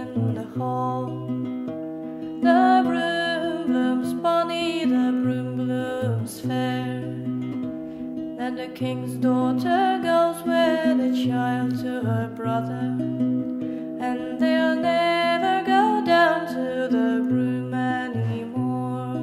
in the hall. The broom blooms bonny, the broom blooms fair. Then the king's daughter goes with the child to her brother, and they'll never go down to the broom anymore.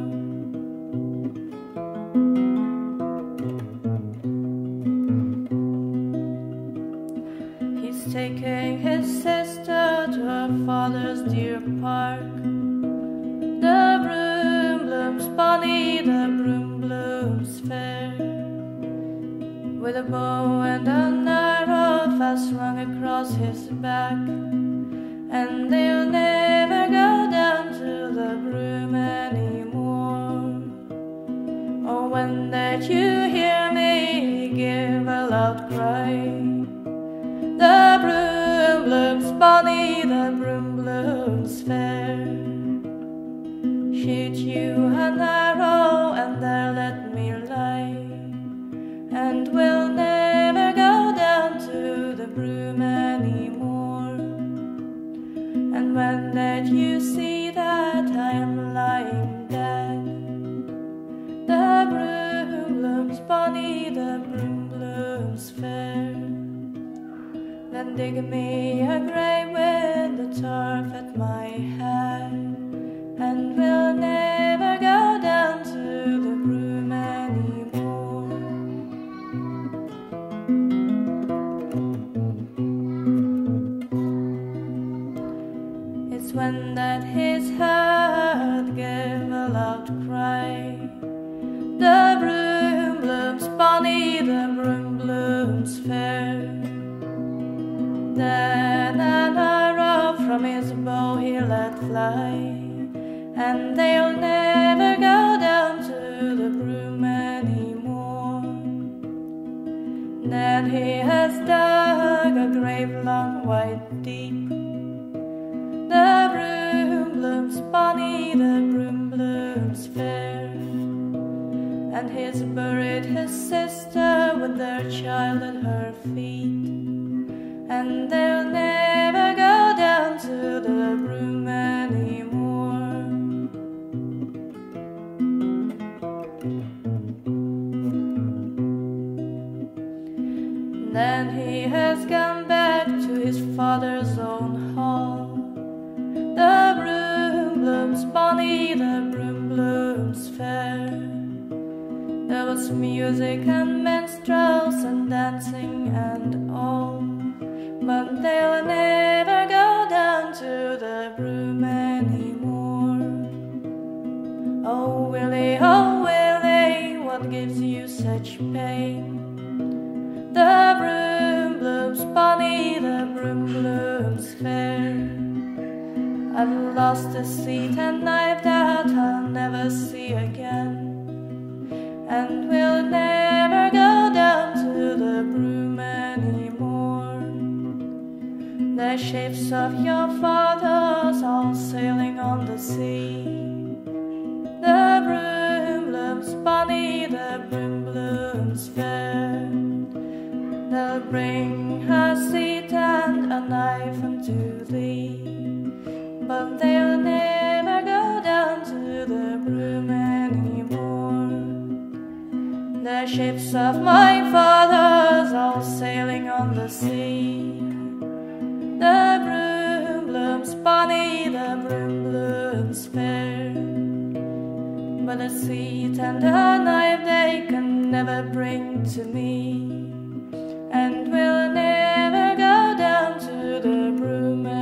He's taking his sister to her father's deer park. The broom blooms bonny, the broom blooms fair. With a bow and an arrow fast strung across his back, and they'll never go down to the broom anymore. Oh, when that you hear me give a loud cry, the broom blooms bonny, the broom blooms fair. Shoot you an arrow and there let me lie, and we'll never go down to the broom anymore. And when that you see that I am lying dead, the broom blooms bonny, the broom blooms fair. Then dig me a grave with the turf at my head, and we'll never go down to the broom anymore. It's when that his heart gave a loud cry, the broom blooms bonny, the broom blooms fair. Then an arrow from his bow he let fly, and they'll never go down to the broom anymore. Then he has dug a grave long, wide, deep. The broom blooms bonny, the broom blooms fair. And he's buried his sister with their child at her feet, and they'll never go down to the broom anymore. Then he has gone back to his father's own hall. The broom blooms bonny, the broom blooms fair. There was music and minstrels and dancing and all, but they'll never go down to the broom anymore. Oh Willie, what gives you such pain? The broom blooms bonny, the broom blooms fair. I've lost a seat and knife that I'll never see again, and we'll never go down to the broom anymore. The ships of your fathers all sailing on the sea. The broom blooms bonny, the broom blooms fair. They'll bring a seat and a knife unto thee, but they'll never go down to the broom anymore. The ships of my fathers all sailing on the sea. The broom blooms bonny, the broom blooms fair. But a seat and a knife they can never bring to me, and we'll never go down to the broom anymore.